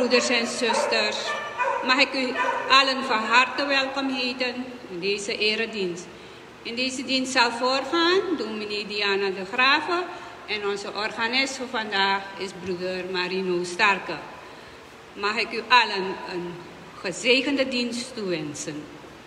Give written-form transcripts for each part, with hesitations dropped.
broeders en zusters, mag ik u allen van harte welkom heten in deze eredienst. In deze dienst zal voorgaan dominee Diana de Graven en onze organist voor vandaag is broeder Marino Starke. Mag ik u allen een gezegende dienst toewensen.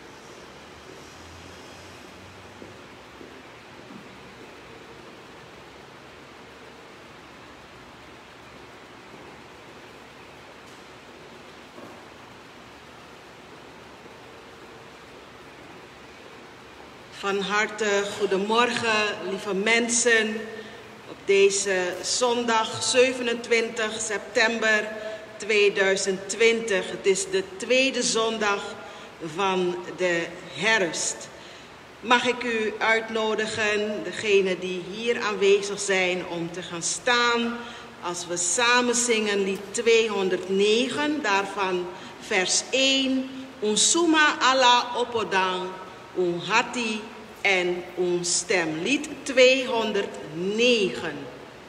Van harte goedemorgen, lieve mensen, op deze zondag 27 september 2020. Het is de tweede zondag van de herfst. Mag ik u uitnodigen, degenen die hier aanwezig zijn, om te gaan staan als we samen zingen lied 209, daarvan vers 1. Unsuma ala opodang. Un hati en un stem. Lied 209.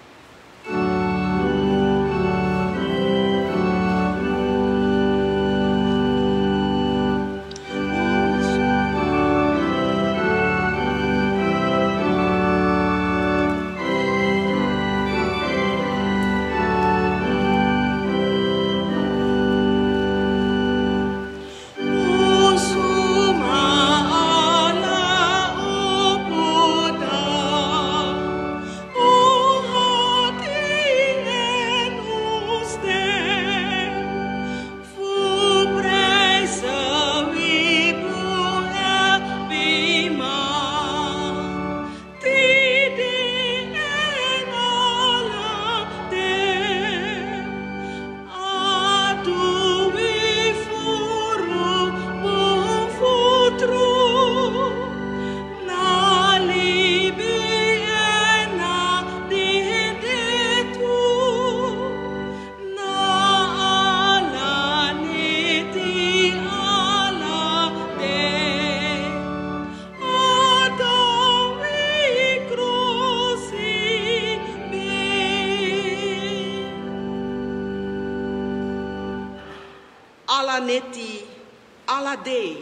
Neti, alade,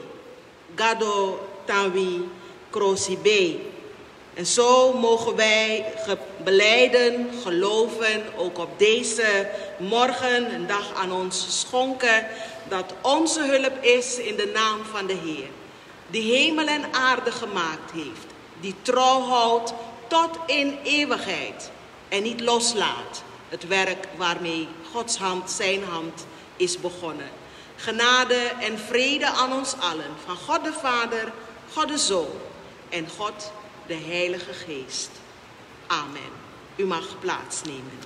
gado, tanwi, krosibe. En zo mogen wij belijden, geloven, ook op deze morgen, een dag aan ons schonken, dat onze hulp is in de naam van de Heer, die hemel en aarde gemaakt heeft, die trouw houdt tot in eeuwigheid en niet loslaat het werk waarmee Gods hand, zijn hand, is begonnen. Genade en vrede aan ons allen, van God de Vader, God de Zoon en God de Heilige Geest. Amen. U mag plaatsnemen.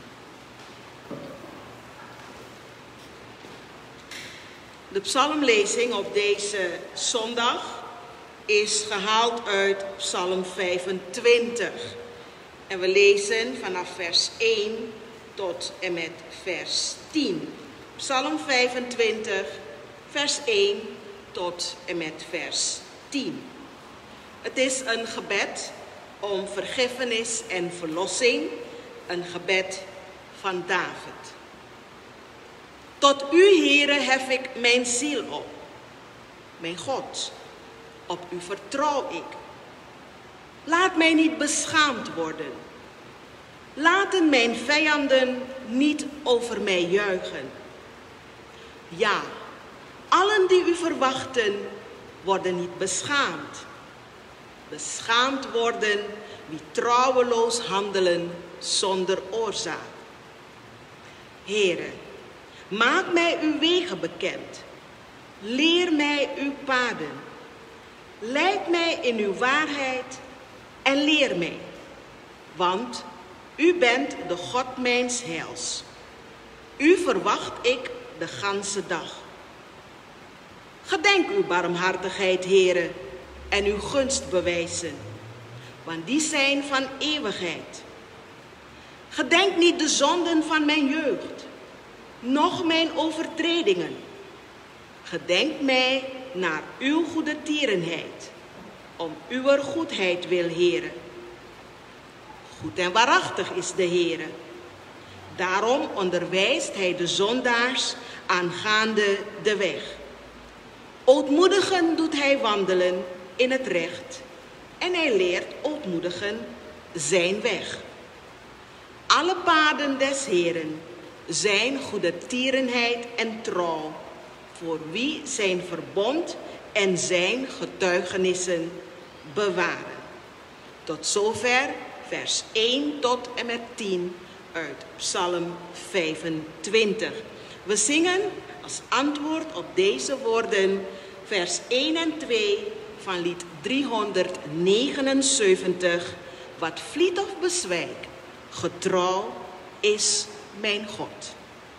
De psalmlezing op deze zondag is gehaald uit Psalm 25. En we lezen vanaf vers 1 tot en met vers 10. Psalm 25, vers 1 tot en met vers 10. Het is een gebed om vergiffenis en verlossing, een gebed van David. Tot u, Heere, hef ik mijn ziel op. Mijn God, op u vertrouw ik. Laat mij niet beschaamd worden. Laten mijn vijanden niet over mij juichen. Ja, allen die u verwachten, worden niet beschaamd. Beschaamd worden wie trouweloos handelen zonder oorzaak. Heere, maak mij uw wegen bekend. Leer mij uw paden. Leid mij in uw waarheid en leer mij. Want u bent de God mijns heils. U verwacht ik de ganse dag. Gedenk uw barmhartigheid, Heere, en uw gunstbewijzen, want die zijn van eeuwigheid. Gedenk niet de zonden van mijn jeugd, noch mijn overtredingen. Gedenk mij naar uw goede tierenheid, om uw goedheid wil, Heere. Goed en waarachtig is de Heere. Daarom onderwijst hij de zondaars aangaande de weg. Ootmoedigen doet hij wandelen in het recht en hij leert ootmoedigen zijn weg. Alle paden des Heeren zijn goedertierenheid en trouw voor wie zijn verbond en zijn getuigenissen bewaren. Tot zover vers 1 tot en met 10 uit Psalm 25. We zingen als antwoord op deze woorden vers 1 en 2 van lied 379. Wat vliet of bezwijkt, getrouw is mijn God.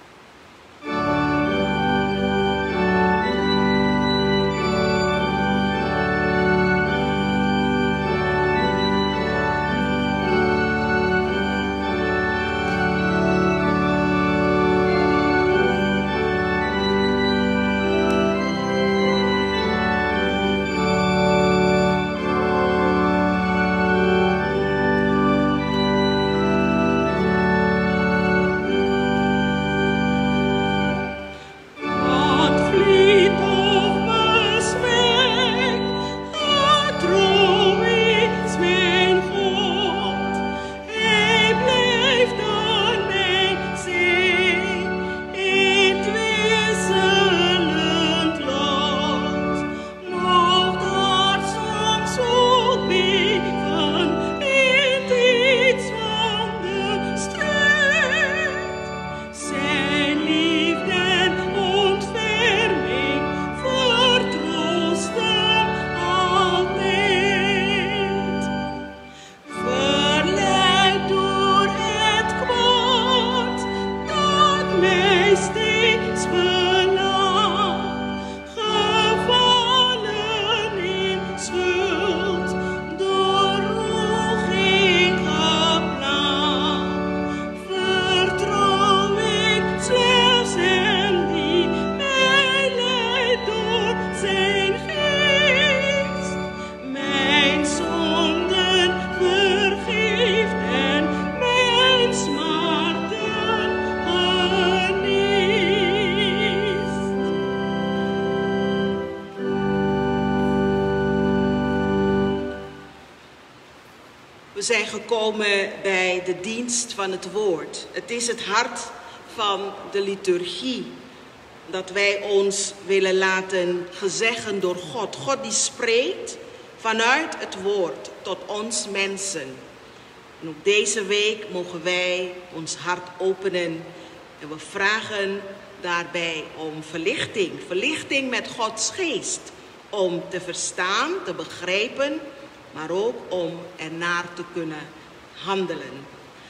We zijn gekomen bij de dienst van het woord. Het is het hart van de liturgie. Dat wij ons willen laten gezeggen door God. God die spreekt vanuit het woord tot ons mensen. En ook deze week mogen wij ons hart openen. En we vragen daarbij om verlichting. Verlichting met Gods geest. Om te verstaan, te begrijpen, maar ook om ernaar te kunnen handelen.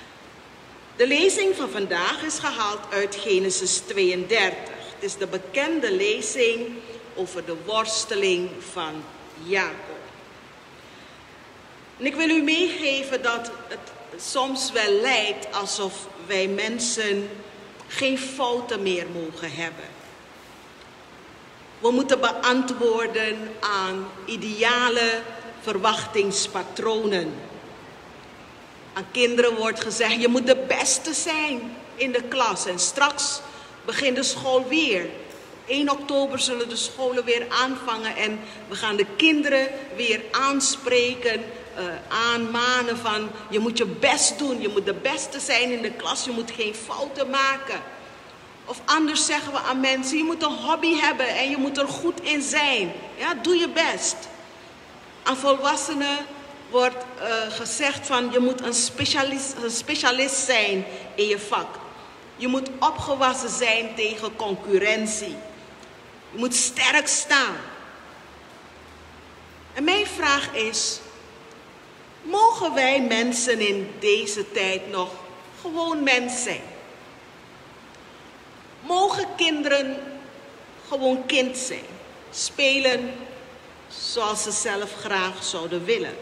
De lezing van vandaag is gehaald uit Genesis 32. Het is de bekende lezing over de worsteling van Jacob. En ik wil u meegeven dat het soms wel lijkt alsof wij mensen geen fouten meer mogen hebben. We moeten beantwoorden aan ideale verwachtingspatronen. Aan kinderen wordt gezegd, je moet de beste zijn in de klas. En straks begint de school weer. 1 oktober zullen de scholen weer aanvangen. En we gaan de kinderen weer aanspreken, aanmanen van, je moet je best doen. Je moet de beste zijn in de klas, je moet geen fouten maken. Of anders zeggen we aan mensen, je moet een hobby hebben en je moet er goed in zijn. Ja, doe je best. Aan volwassenen wordt gezegd van, je moet een specialist zijn in je vak. Je moet opgewassen zijn tegen concurrentie. Je moet sterk staan. En mijn vraag is, mogen wij mensen in deze tijd nog gewoon mens zijn? Mogen kinderen gewoon kind zijn? Spelen zoals ze zelf graag zouden willen?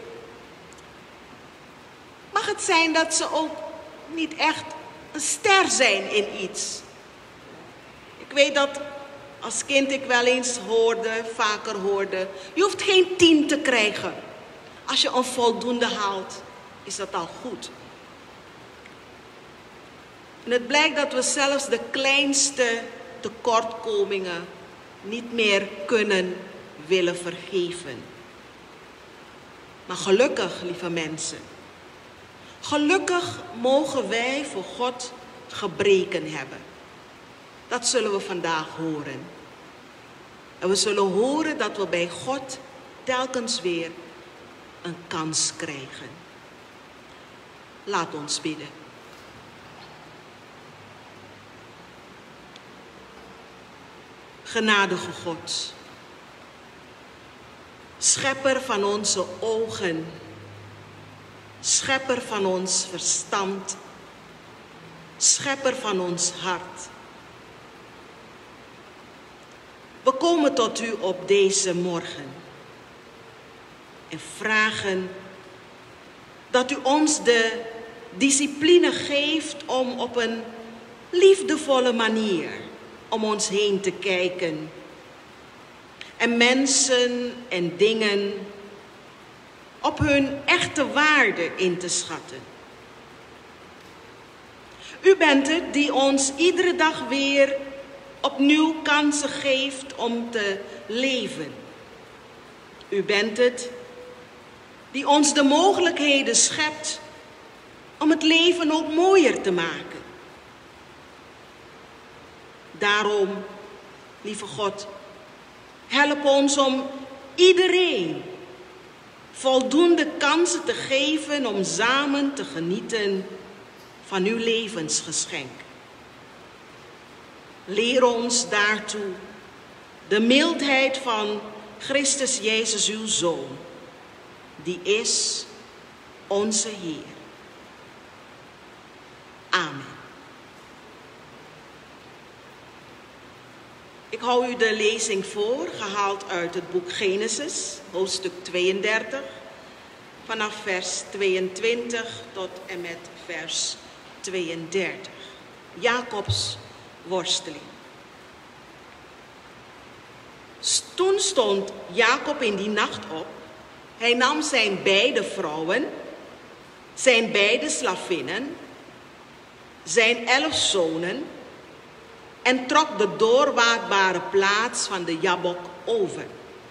Mag het zijn dat ze ook niet echt een ster zijn in iets? Ik weet dat als kind ik wel eens vaker hoorde, je hoeft geen 10 te krijgen. Als je een voldoende haalt, is dat al goed. En het blijkt dat we zelfs de kleinste tekortkomingen niet meer kunnen willen vergeven. Maar gelukkig, lieve mensen, gelukkig mogen wij voor God gebreken hebben. Dat zullen we vandaag horen. En we zullen horen dat we bij God telkens weer een kans krijgen. Laat ons bidden. Genadige God, schepper van onze ogen, schepper van ons verstand, schepper van ons hart. We komen tot u op deze morgen en vragen dat u ons de discipline geeft om op een liefdevolle manier om ons heen te kijken en mensen en dingen op hun echte waarde in te schatten. U bent het die ons iedere dag weer opnieuw kansen geeft om te leven. U bent het die ons de mogelijkheden schept om het leven ook mooier te maken. Daarom, lieve God, help ons om iedereen voldoende kansen te geven om samen te genieten van uw levensgeschenk. Leer ons daartoe de mildheid van Christus Jezus, uw Zoon, die is onze Heer. Amen. Ik hou u de lezing voor, gehaald uit het boek Genesis, hoofdstuk 32, vanaf vers 22 tot en met vers 32. Jacobs worsteling. Toen stond Jacob in die nacht op. Hij nam zijn beide vrouwen, zijn beide slavinnen, zijn 11 zonen en trok de doorwaadbare plaats van de Jabok over.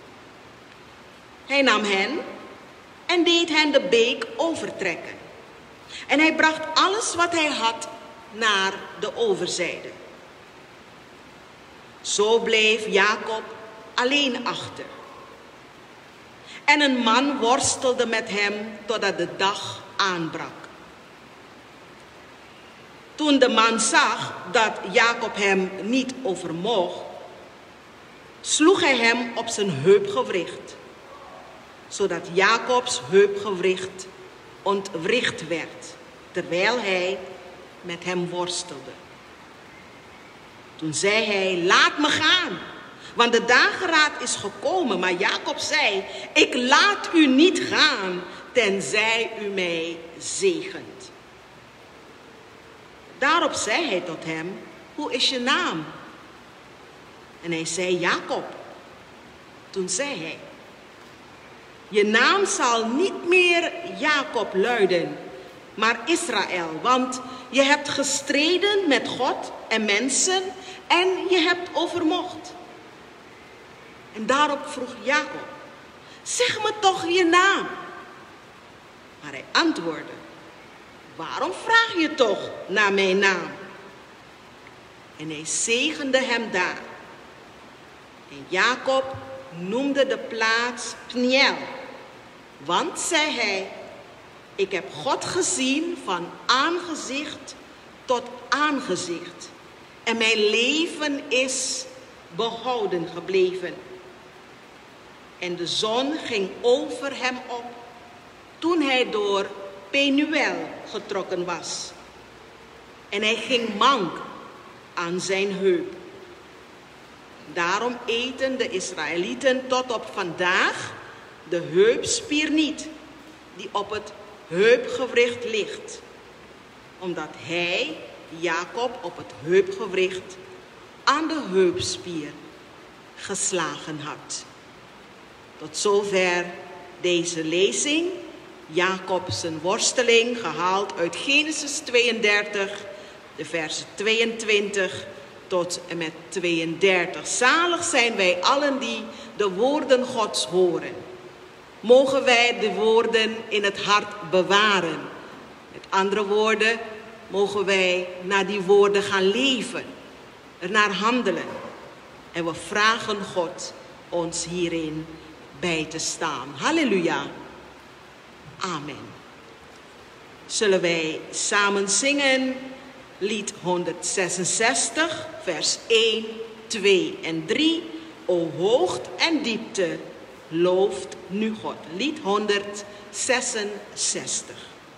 Hij nam hen en deed hen de beek overtrekken. En hij bracht alles wat hij had naar de overzijde. Zo bleef Jacob alleen achter. En een man worstelde met hem totdat de dag aanbrak. Toen de man zag dat Jacob hem niet overmocht, sloeg hij hem op zijn heupgewricht, zodat Jacobs heupgewricht ontwricht werd, terwijl hij met hem worstelde. Toen zei hij: laat me gaan, want de dageraad is gekomen. Maar Jacob zei: ik laat u niet gaan, tenzij u mij zegent. Daarop zei hij tot hem: hoe is je naam? En hij zei: Jacob. Toen zei hij: je naam zal niet meer Jacob luiden, maar Israël, want je hebt gestreden met God en mensen en je hebt overmocht. En daarop vroeg Jacob: zeg me toch je naam. Maar hij antwoordde: waarom vraag je toch naar mijn naam? En hij zegende hem daar. En Jacob noemde de plaats Pniel, want, zei hij, ik heb God gezien van aangezicht tot aangezicht. En mijn leven is behouden gebleven. En de zon ging over hem op toen hij door Penuel getrokken was. En hij ging mank aan zijn heup. Daarom eten de Israëlieten tot op vandaag de heupspier niet, die op het heupgewricht ligt, omdat hij, Jacob, op het heupgewricht aan de heupspier geslagen had. Tot zover deze lezing, Jacob zijn worsteling, gehaald uit Genesis 32 de versen 22 tot en met 32. Zalig zijn wij allen die de woorden Gods horen. Mogen wij de woorden in het hart bewaren. Met andere woorden, mogen wij naar die woorden gaan leven, ernaar handelen. En we vragen God ons hierin bij te staan. Halleluja. Amen. Zullen wij samen zingen lied 166, vers 1, 2 en 3. O hoogte en diepte, looft nu God. Lied 166.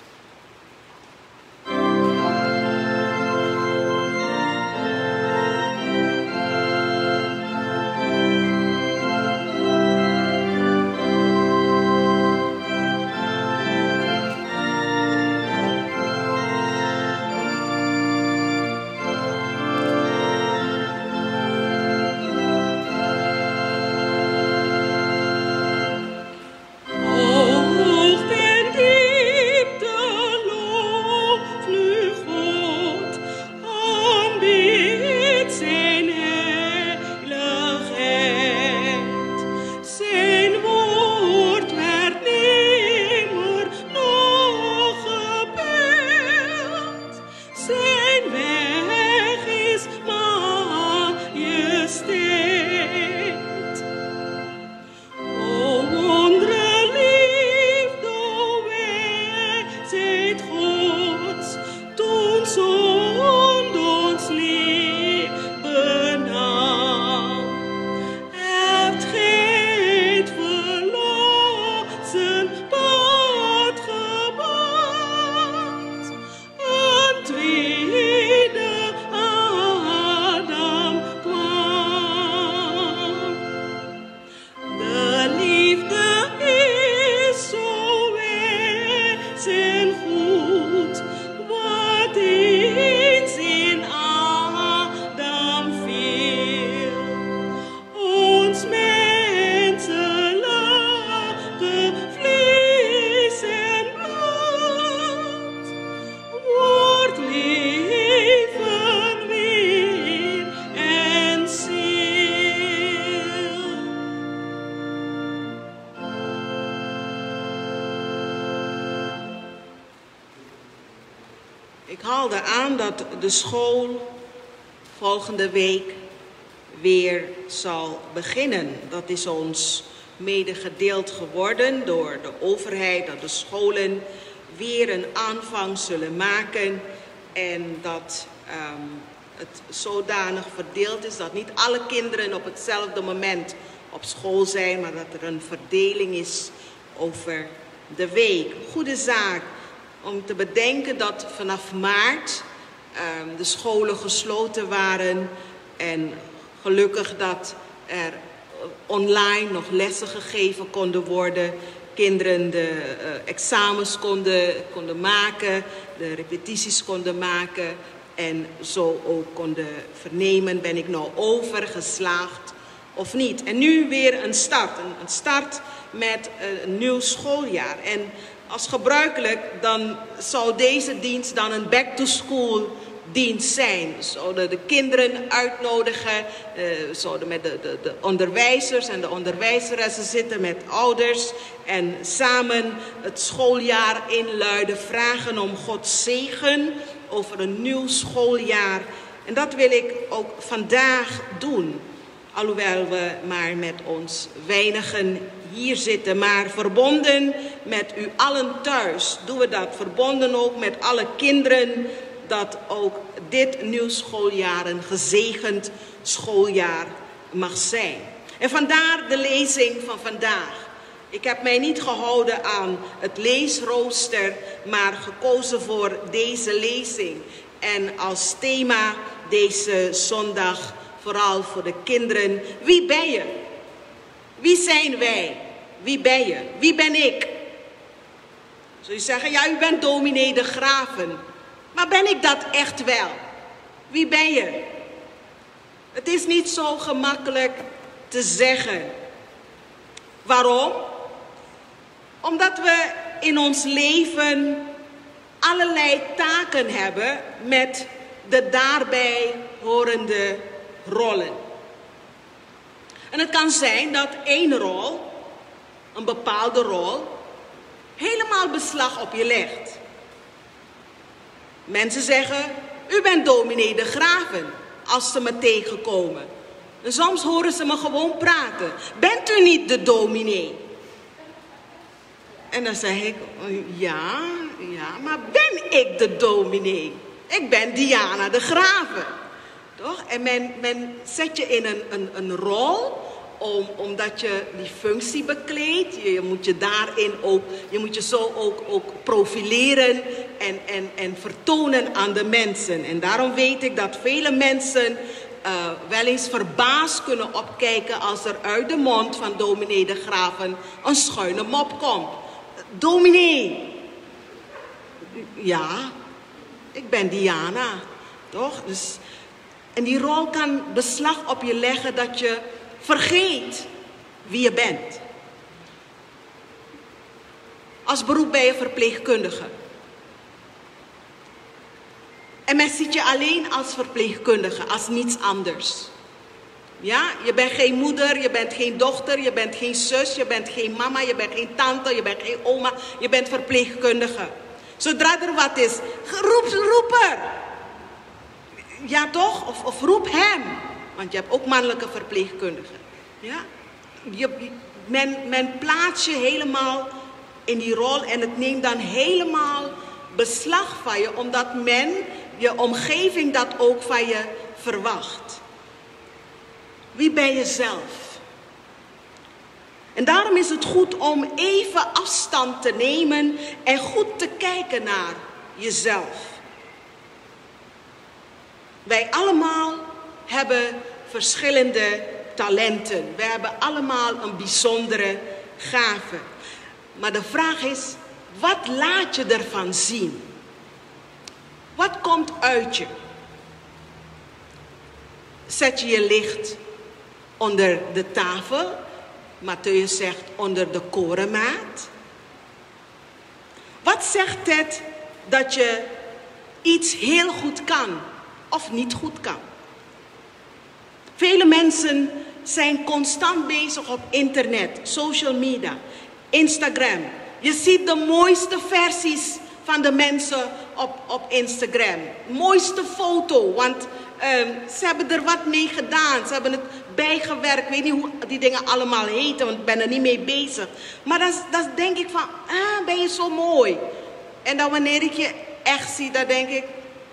Ik haalde aan dat de school volgende week weer zal beginnen. Dat is ons medegedeeld geworden door de overheid, dat de scholen weer een aanvang zullen maken en dat het zodanig verdeeld is dat niet alle kinderen op hetzelfde moment op school zijn, maar dat er een verdeling is over de week. Goede zaak om te bedenken dat vanaf maart de scholen gesloten waren en gelukkig dat er online nog lessen gegeven konden worden. Kinderen de examens konden maken, de repetities konden maken en zo ook konden vernemen, ben ik nou overgeslaagd of niet. En nu weer een start met een nieuw schooljaar. En als gebruikelijk dan zou deze dienst dan een back-to-school dienst zijn. We zouden de kinderen uitnodigen, we zouden met de onderwijzers en de onderwijzeressen zitten met ouders en samen het schooljaar inluiden, vragen om Gods zegen over een nieuw schooljaar. En dat wil ik ook vandaag doen, alhoewel we maar met ons weinigen hier zitten, maar verbonden met u allen thuis doen we dat, verbonden ook met alle kinderen, dat ook dit nieuw schooljaar een gezegend schooljaar mag zijn. En vandaar de lezing van vandaag. Ik heb mij niet gehouden aan het leesrooster, maar gekozen voor deze lezing. En als thema deze zondag, vooral voor de kinderen, wie ben je? Wie zijn wij? Wie ben je? Wie ben ik? Zul je zeggen, ja, u bent dominee De Graven. Maar ben ik dat echt wel? Wie ben je? Het is niet zo gemakkelijk te zeggen. Waarom? Omdat we in ons leven allerlei taken hebben met de daarbij horende rollen. En het kan zijn dat één rol, een bepaalde rol, helemaal beslag op je legt. Mensen zeggen, u bent dominee de Graven, als ze me tegenkomen. En soms horen ze me gewoon praten. Bent u niet de dominee? En dan zeg ik, ja, maar ben ik de dominee? Ik ben Diana de Graven. Toch? En men zet je in een rol, omdat je die functie bekleedt. Je moet je daarin ook, je moet je zo ook profileren en vertonen aan de mensen. En daarom weet ik dat vele mensen wel eens verbaasd kunnen opkijken als er uit de mond van dominee de Graven een schuine mop komt. Dominee. Ja, ik ben Diana, toch? Dus, en die rol kan beslag op je leggen dat je vergeet wie je bent. Als beroep ben je verpleegkundige. En men ziet je alleen als verpleegkundige, als niets anders. Ja, je bent geen moeder, je bent geen dochter, je bent geen zus, je bent geen mama, je bent geen tante, je bent geen oma, je bent verpleegkundige. Zodra er wat is, roep er. Ja toch? Of roep hem. Want je hebt ook mannelijke verpleegkundigen. Ja? Men plaatst je helemaal in die rol en het neemt dan helemaal beslag van je, omdat je omgeving dat ook van je verwacht. Wie ben je zelf? En daarom is het goed om even afstand te nemen en goed te kijken naar jezelf. Wij allemaal hebben verschillende talenten. Wij hebben allemaal een bijzondere gave. Maar de vraag is, wat laat je ervan zien? Wat komt uit je? Zet je je licht onder de tafel? Matthäus zegt onder de korenmaat. Wat zegt het dat je iets heel goed kan of niet goed kan? Vele mensen zijn constant bezig op internet, social media, Instagram. Je ziet de mooiste versies van de mensen op Instagram. Mooiste foto, want ze hebben er wat mee gedaan. Ze hebben het bijgewerkt. Ik weet niet hoe die dingen allemaal heten, want ik ben er niet mee bezig. Maar dan denk ik van, ben je zo mooi. En dan wanneer ik je echt zie, dan denk ik,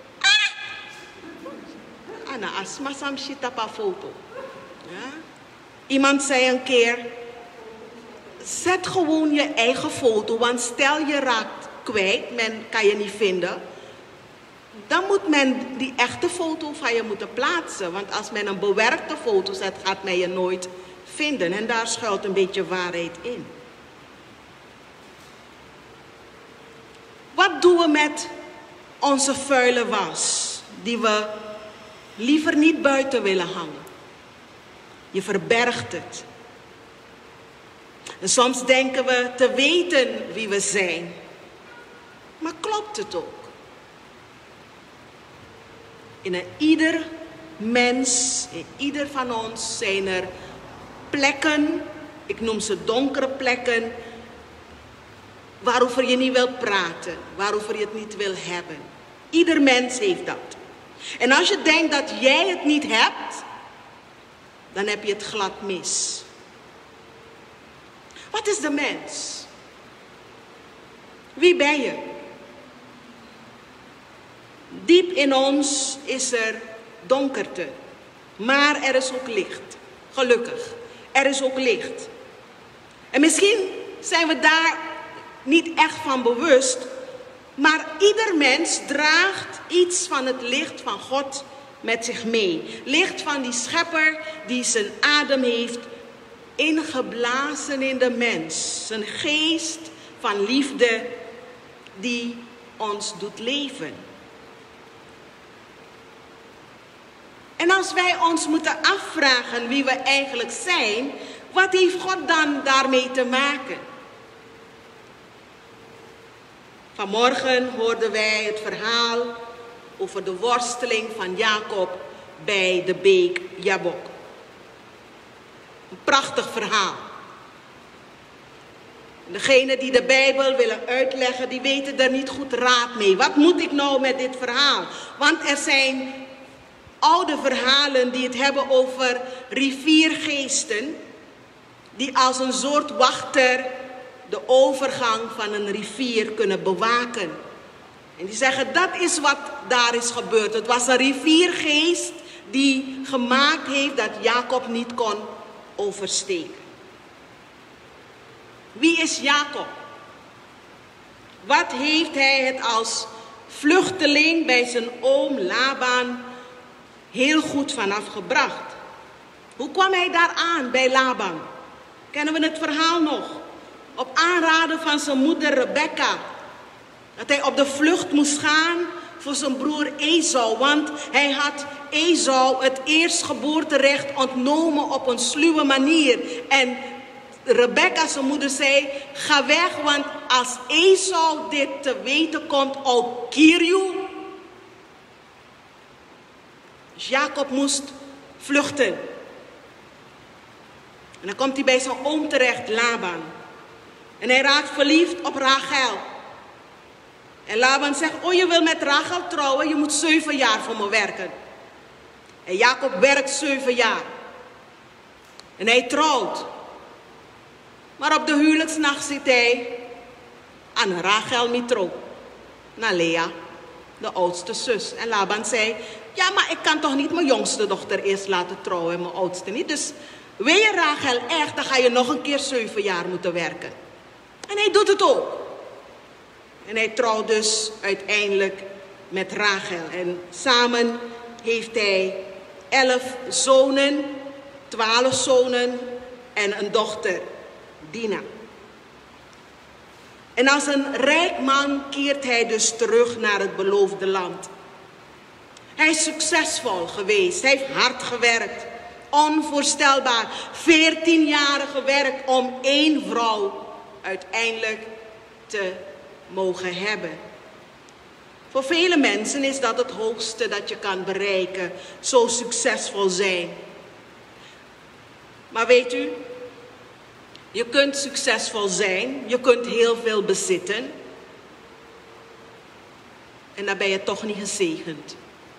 Anna, asma sam shitapa foto. Ja? Iemand zei een keer, zet gewoon je eigen foto, want stel je raakt kwijt, men kan je niet vinden. Dan moet men die echte foto van je moeten plaatsen. Want als men een bewerkte foto zet, gaat men je nooit vinden. En daar schuilt een beetje waarheid in. Wat doen we met onze vuile was, die we liever niet buiten willen hangen? Je verbergt het. En soms denken we te weten wie we zijn. Maar klopt het ook? In ieder mens, in ieder van ons zijn er plekken, ik noem ze donkere plekken, waarover je niet wilt praten, waarover je het niet wil hebben. Ieder mens heeft dat. En als je denkt dat jij het niet hebt, dan heb je het glad mis. Wat is de mens? Wie ben je? Diep in ons is er donkerte, maar er is ook licht. Gelukkig, er is ook licht. En misschien zijn we daar niet echt van bewust, maar ieder mens draagt iets van het licht van God met zich mee. Licht van die schepper die zijn adem heeft ingeblazen in de mens. Zijn geest van liefde die ons doet leven. En als wij ons moeten afvragen wie we eigenlijk zijn, wat heeft God dan daarmee te maken? Vanmorgen hoorden wij het verhaal over de worsteling van Jacob bij de beek Jabok. Een prachtig verhaal. Degenen die de Bijbel willen uitleggen, die weten er niet goed raad mee. Wat moet ik nou met dit verhaal? Want er zijn oude verhalen die het hebben over riviergeesten, die als een soort wachter de overgang van een rivier kunnen bewaken. En die zeggen, dat is wat daar is gebeurd. Het was een riviergeest die gemaakt heeft dat Jacob niet kon oversteken. Wie is Jacob? Wat heeft hij het als vluchteling bij zijn oom Laban heel goed vanaf gebracht? Hoe kwam hij daar aan bij Laban? Kennen we het verhaal nog? Op aanraden van zijn moeder Rebekka. Dat hij op de vlucht moest gaan voor zijn broer Esau. Want hij had Esau het eerstgeboorterecht ontnomen op een sluwe manier. En Rebekka, zijn moeder, zei, ga weg, want als Esau dit te weten komt, I'll kill you. Dus Jacob moest vluchten. En dan komt hij bij zijn oom terecht, Laban. En hij raakt verliefd op Rachel. En Laban zegt, oh, je wil met Rachel trouwen, je moet 7 jaar voor me werken. En Jacob werkt 7 jaar. En hij trouwt. Maar op de huwelijksnacht zit hij aan Rachel Mitro, naar Lea, de oudste zus. En Laban zei, ja, maar ik kan toch niet mijn jongste dochter eerst laten trouwen en mijn oudste niet. Dus wil je Rachel echt, dan ga je nog een keer 7 jaar moeten werken. En hij doet het ook. En hij trouwt dus uiteindelijk met Rachel. En samen heeft hij 11 zonen, 12 zonen en een dochter, Dina. En als een rijk man keert hij dus terug naar het beloofde land. Hij is succesvol geweest. Hij heeft hard gewerkt. Onvoorstelbaar. 14 jaar gewerkt om 1 vrouw uiteindelijk te mogen hebben. Voor vele mensen is dat het hoogste dat je kan bereiken. Zo succesvol zijn. Maar weet u, je kunt succesvol zijn. Je kunt heel veel bezitten. En dan ben je toch niet gezegend.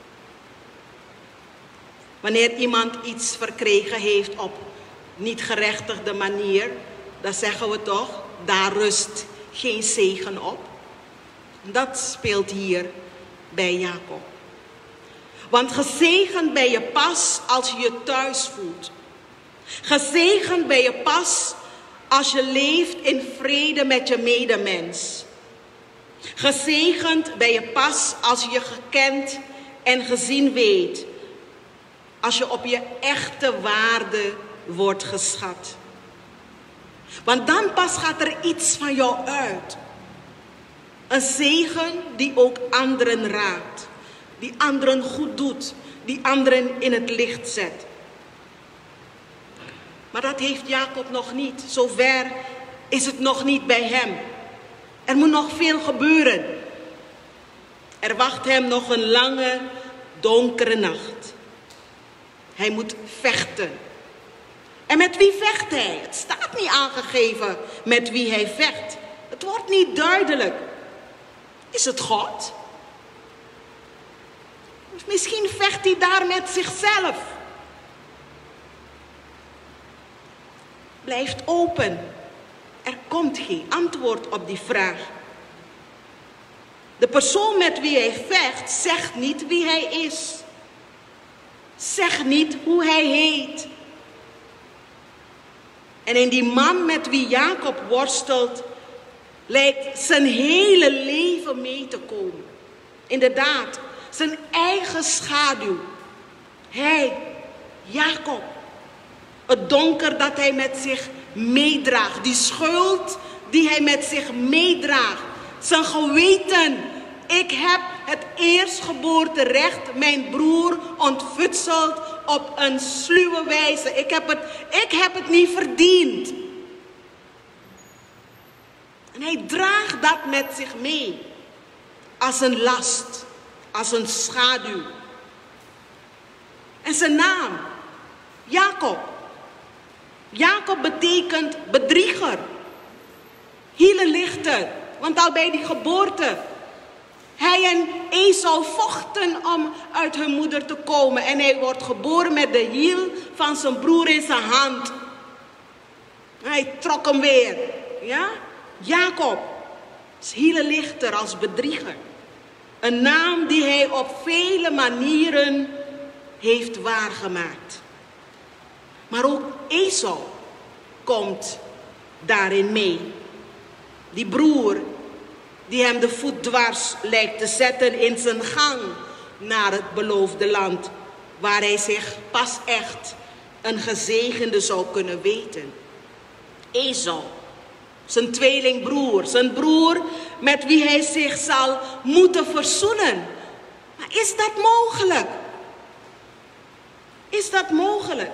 Wanneer iemand iets verkregen heeft op niet gerechtigde manier, dan zeggen we toch, daar rust geen zegen op. Dat speelt hier bij Jacob. Want gezegend ben je pas als je je thuis voelt. Gezegend ben je pas als je leeft in vrede met je medemens. Gezegend ben je pas als je gekend en gezien weet. Als je op je echte waarde wordt geschat. Want dan pas gaat er iets van jou uit. Een zegen die ook anderen raakt. Die anderen goed doet. Die anderen in het licht zet. Maar dat heeft Jacob nog niet. Zover is het nog niet bij hem. Er moet nog veel gebeuren. Er wacht hem nog een lange, donkere nacht. Hij moet vechten. En met wie vecht hij? Het staat niet aangegeven met wie hij vecht. Het wordt niet duidelijk. Is het God? Of misschien vecht hij daar met zichzelf. Blijft open. Er komt geen antwoord op die vraag. De persoon met wie hij vecht zegt niet wie hij is. Zegt niet hoe hij heet. En in die man met wie Jacob worstelt, lijkt zijn hele leven mee te komen. Inderdaad, zijn eigen schaduw. Hij, Jacob. Het donker dat hij met zich meedraagt. Die schuld die hij met zich meedraagt. Zijn geweten. Ik heb het eerstgeboorterecht mijn broer ontfutseld op een sluwe wijze. Ik heb het niet verdiend. En hij draagt dat met zich mee. Als een last. als een schaduw. En zijn naam, Jacob. Jacob betekent bedrieger, hielenlichter, want al bij die geboorte, hij en Esau vochten om uit hun moeder te komen en hij wordt geboren met de hiel van zijn broer in zijn hand. Hij trok hem weer, ja? Jacob is hielenlichter als bedrieger. Een naam die hij op vele manieren heeft waargemaakt. Maar ook Esau komt daarin mee. Die broer die hem de voet dwars lijkt te zetten in zijn gang naar het beloofde land, waar hij zich pas echt een gezegende zou kunnen weten. Esau, zijn tweelingbroer, zijn broer met wie hij zich zal moeten verzoenen. Maar is dat mogelijk? Is dat mogelijk?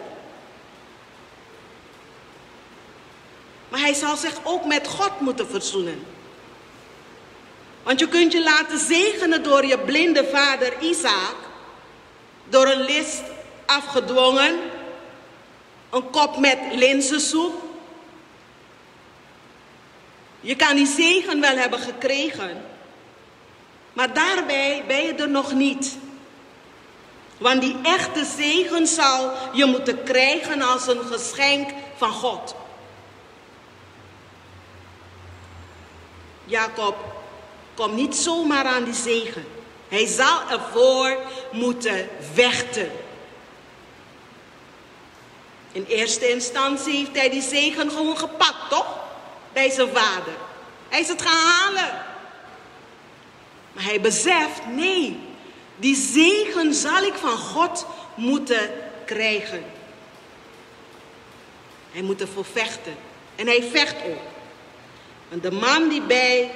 Maar hij zal zich ook met God moeten verzoenen. Want je kunt je laten zegenen door je blinde vader Isaac, door een list afgedwongen, een kop met linzensoep. Je kan die zegen wel hebben gekregen, maar daarbij ben je er nog niet. Want die echte zegen zal je moeten krijgen als een geschenk van God. Jacob komt niet zomaar aan die zegen. Hij zal ervoor moeten vechten. In eerste instantie heeft hij die zegen gewoon gepakt, toch? Bij zijn vader. Hij is het gaan halen. Maar hij beseft, nee, die zegen zal ik van God moeten krijgen. Hij moet ervoor vechten. En hij vecht ook. En de man die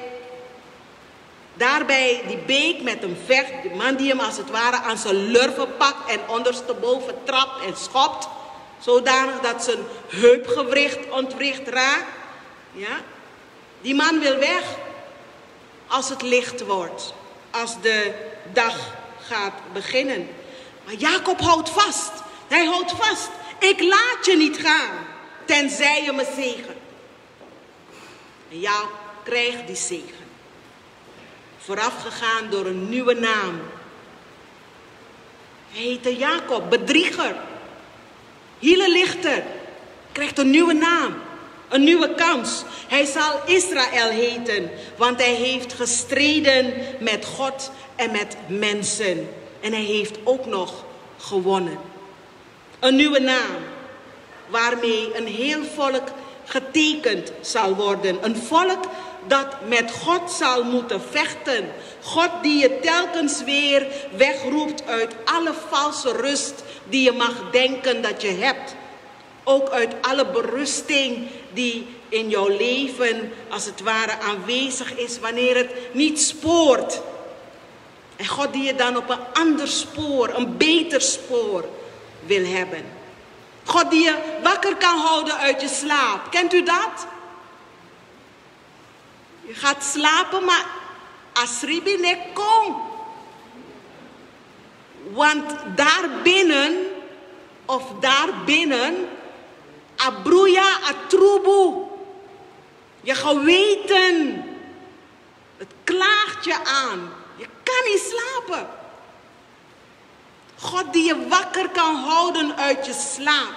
daarbij die beek met hem vecht, de man die hem als het ware aan zijn lurven pakt en ondersteboven trapt en schopt, zodanig dat zijn heupgewricht ontwricht raakt. Ja? Die man wil weg als het licht wordt, als de dag gaat beginnen. Maar Jacob houdt vast. Hij houdt vast. Ik laat je niet gaan, tenzij je me zegent. En jou krijgt die zegen. Voorafgegaan door een nieuwe naam. Hij heette Jacob, bedrieger. Hielenlichter. Krijgt een nieuwe naam. Een nieuwe kans. Hij zal Israël heten. Want hij heeft gestreden met God en met mensen. En hij heeft ook nog gewonnen. Een nieuwe naam. Waarmee een heel volk getekend zal worden. Een volk dat met God zal moeten vechten. God die je telkens weer wegroept uit alle valse rust die je mag denken dat je hebt. Ook uit alle berusting die in jouw leven als het ware aanwezig is wanneer het niet spoort. En God die je dan op een ander spoor, een beter spoor wil hebben. God die je wakker kan houden uit je slaap. Kent u dat? Je gaat slapen, maar asribi nek kom. Want daarbinnen, abruya atrubu. Je geweten, het klaagt je aan. Je kan niet slapen. God die je wakker kan houden uit je slaap.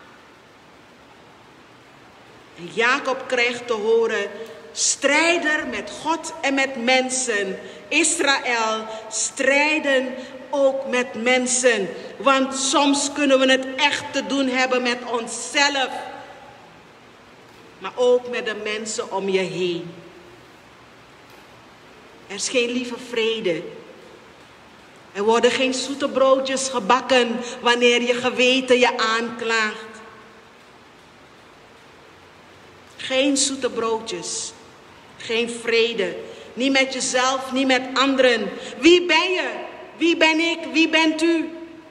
En Jacob krijgt te horen, strijder met God en met mensen. Israël strijden ook met mensen. Want soms kunnen we het echt te doen hebben met onszelf. Maar ook met de mensen om je heen. Er is geen lieve vrede. Er worden geen zoete broodjes gebakken wanneer je geweten je aanklaagt. Geen zoete broodjes. Geen vrede. Niet met jezelf, niet met anderen. Wie ben je? Wie ben ik? Wie bent u?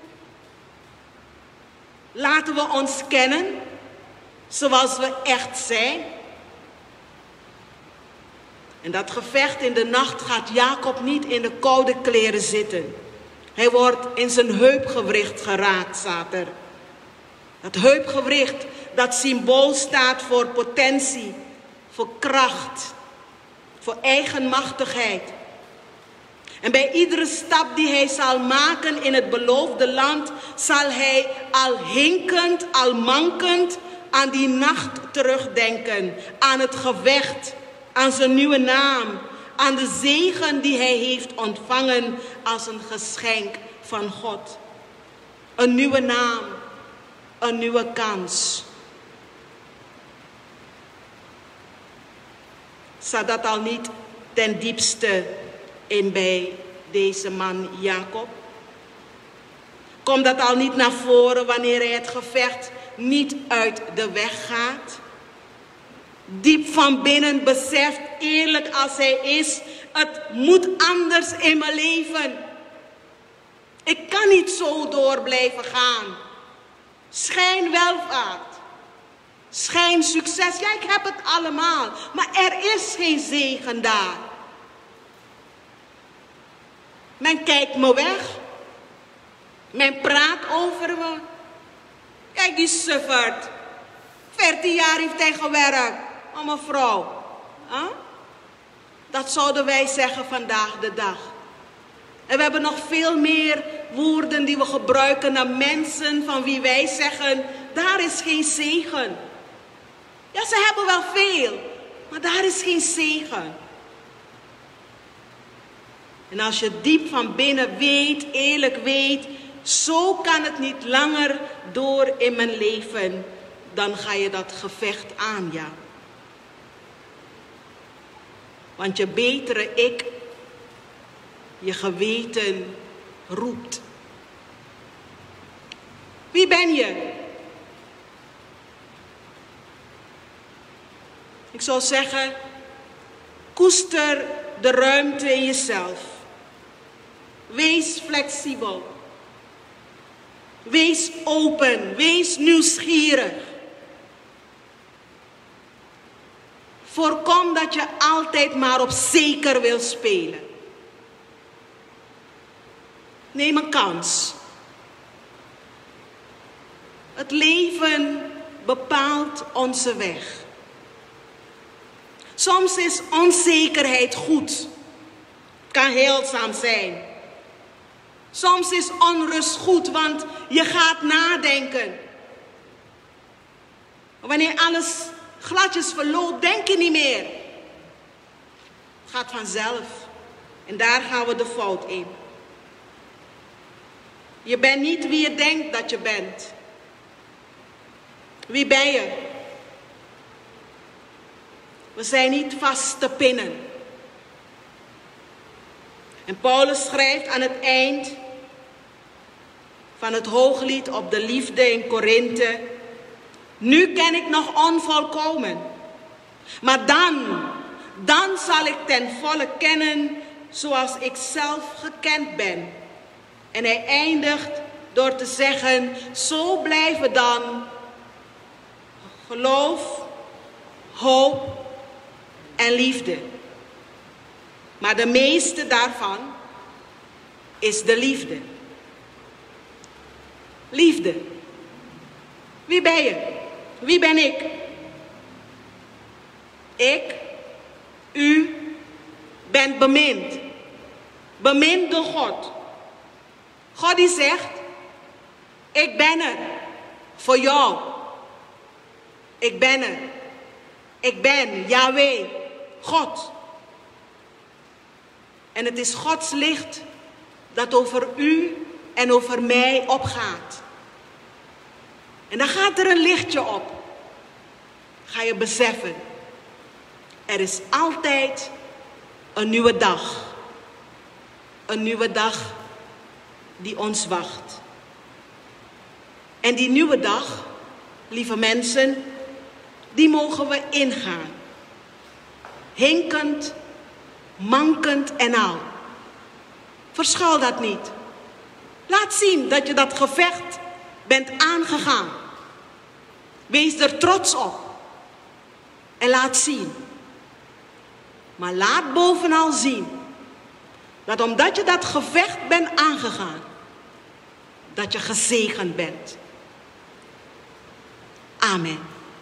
Laten we ons kennen zoals we echt zijn. En dat gevecht in de nacht gaat Jacob niet in de koude kleren zitten. Hij wordt in zijn heupgewricht geraakt, staat er. Dat heupgewricht, dat symbool staat voor potentie, voor kracht, voor eigenmachtigheid. En bij iedere stap die hij zal maken in het beloofde land, zal hij al hinkend, al mankend aan die nacht terugdenken. Aan het gevecht, aan zijn nieuwe naam, aan de zegen die hij heeft ontvangen als een geschenk van God. Een nieuwe naam, een nieuwe kans. Staat dat al niet ten diepste in bij deze man Jacob? Komt dat al niet naar voren wanneer hij het gevecht niet uit de weg gaat? Diep van binnen beseft, eerlijk als hij is, het moet anders in mijn leven. Ik kan niet zo door blijven gaan. Schijnwelvaart, schijnsucces, ja, ik heb het allemaal, maar er is geen zegen daar. Men kijkt me weg. Men praat over me. Kijk, die suffert. 14 jaar heeft hij gewerkt. Oh, mevrouw. Huh? Dat zouden wij zeggen vandaag de dag. En we hebben nog veel meer woorden die we gebruiken naar mensen van wie wij zeggen, daar is geen zegen. Ja, ze hebben wel veel, maar daar is geen zegen. En als je diep van binnen weet, eerlijk weet, zo kan het niet langer door in mijn leven, dan ga je dat gevecht aan, ja. Want je betere ik, je geweten roept. Wie ben je? Ik zou zeggen, koester de ruimte in jezelf. Wees flexibel. Wees open. Wees nieuwsgierig. Voorkom dat je altijd maar op zeker wil spelen. Neem een kans. Het leven bepaalt onze weg. Soms is onzekerheid goed. Het kan heilzaam zijn. Soms is onrust goed, want je gaat nadenken. Wanneer alles gladjes verloopt, denk je niet meer. Het gaat vanzelf. En daar gaan we de fout in. Je bent niet wie je denkt dat je bent. Wie ben je? We zijn niet vast te pinnen. En Paulus schrijft aan het eind van het hooglied op de liefde in Korinthe: nu ken ik nog onvolkomen, maar dan zal ik ten volle kennen zoals ik zelf gekend ben. En hij eindigt door te zeggen: zo blijven dan geloof, hoop en liefde. Maar de meeste daarvan is de liefde. Liefde. Wie ben je? Wie ben ik? Ik, u, ben bemind. Bemind door God. God die zegt: ik ben er voor jou. Ik ben er. Ik ben Yahweh, God. En het is Gods licht dat over u en over mij opgaat. En dan gaat er een lichtje op. Ga je beseffen, er is altijd een nieuwe dag. Een nieuwe dag die ons wacht. En die nieuwe dag, lieve mensen, die mogen we ingaan. Hinkend, mankend en al. Verschuil dat niet. Laat zien dat je dat gevecht bent aangegaan. Wees er trots op. En laat zien. Maar laat bovenal zien dat omdat je dat gevecht bent aangegaan, dat je gezegend bent. Amen.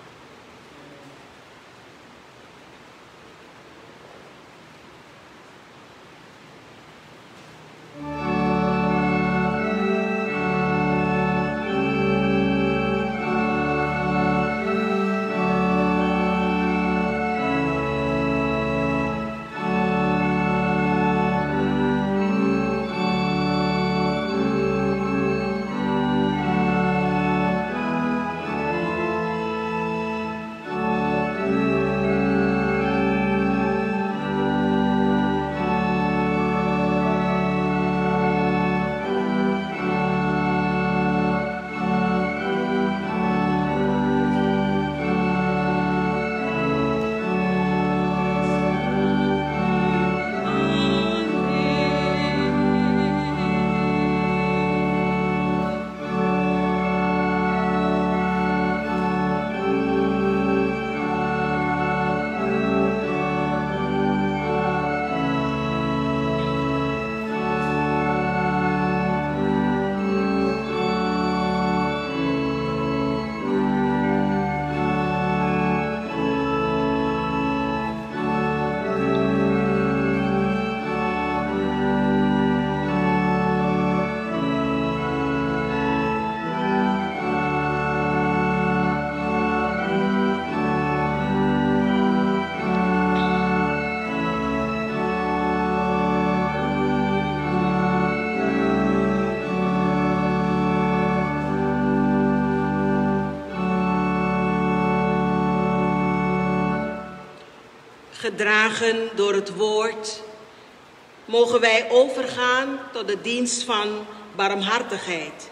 Gedragen door het woord, mogen wij overgaan tot de dienst van barmhartigheid.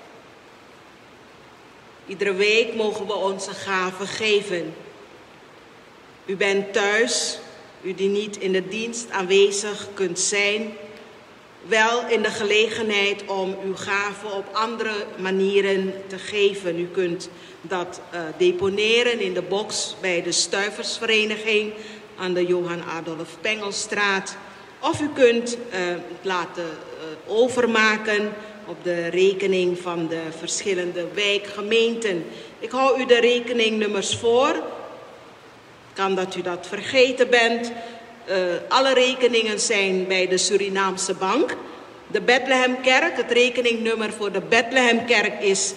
Iedere week mogen we onze gaven geven. U bent thuis, u die niet in de dienst aanwezig kunt zijn, wel in de gelegenheid om uw gaven op andere manieren te geven. U kunt dat deponeren in de box bij de Stuiversvereniging aan de Johan Adolf Pengelstraat. Of u kunt het laten overmaken op de rekening van de verschillende wijkgemeenten. Ik hou u de rekeningnummers voor. Kan dat u dat vergeten bent. Alle rekeningen zijn bij de Surinaamse Bank. De Bethlehemkerk, het rekeningnummer voor de Bethlehemkerk is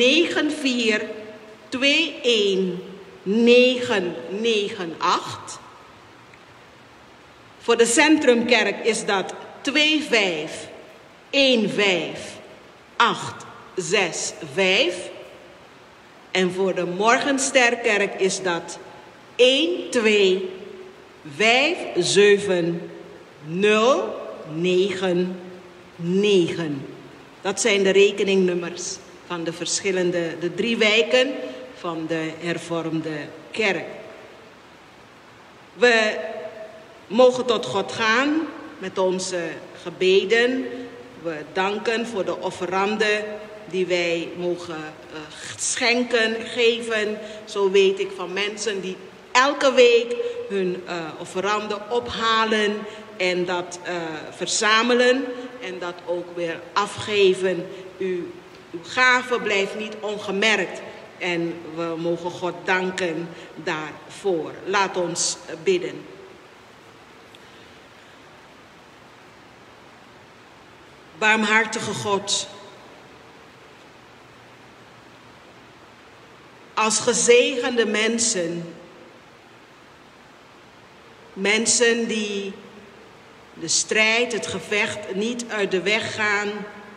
9421998. Voor de Centrumkerk is dat 2515865. En voor de Morgensterkerk is dat 1257099. Dat zijn de rekeningnummers van de 3 wijken van de hervormde kerk. We mogen tot God gaan met onze gebeden. We danken voor de offeranden die wij mogen schenken, geven. Zo weet ik van mensen die elke week hun offeranden ophalen en dat verzamelen en dat ook weer afgeven. Uw gave blijft niet ongemerkt en we mogen God danken daarvoor. Laat ons bidden. Barmhartige God, als gezegende mensen, mensen die de strijd, het gevecht niet uit de weg gaan,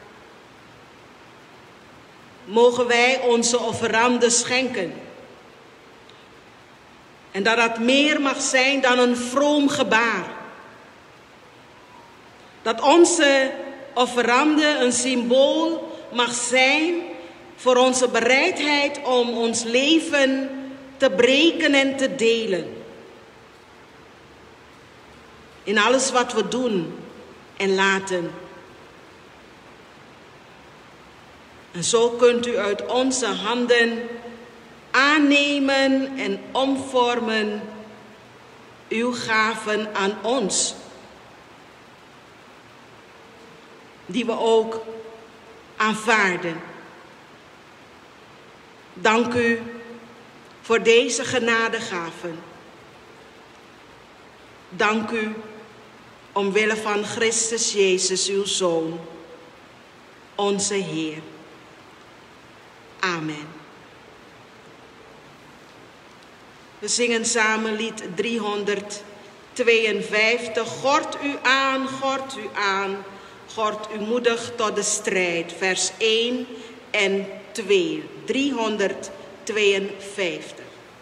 mogen wij onze offeranden schenken. En dat dat meer mag zijn dan een vroom gebaar. Dat onze offerande een symbool mag zijn voor onze bereidheid om ons leven te breken en te delen. In alles wat we doen en laten. En zo kunt u uit onze handen aannemen en omvormen uw gaven aan ons, die we ook aanvaarden. Dank u voor deze genadegaven. Dank u omwille van Christus Jezus, uw Zoon, onze Heer. Amen. We zingen samen lied 352. Gord u aan, gord u aan, gord u moedig tot de strijd. Vers 1 en 2. 352.